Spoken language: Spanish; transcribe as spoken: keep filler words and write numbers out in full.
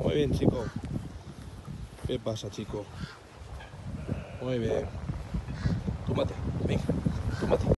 Muy bien, chico. ¿Qué pasa, chico? Muy bien. Túmate, venga, túmate.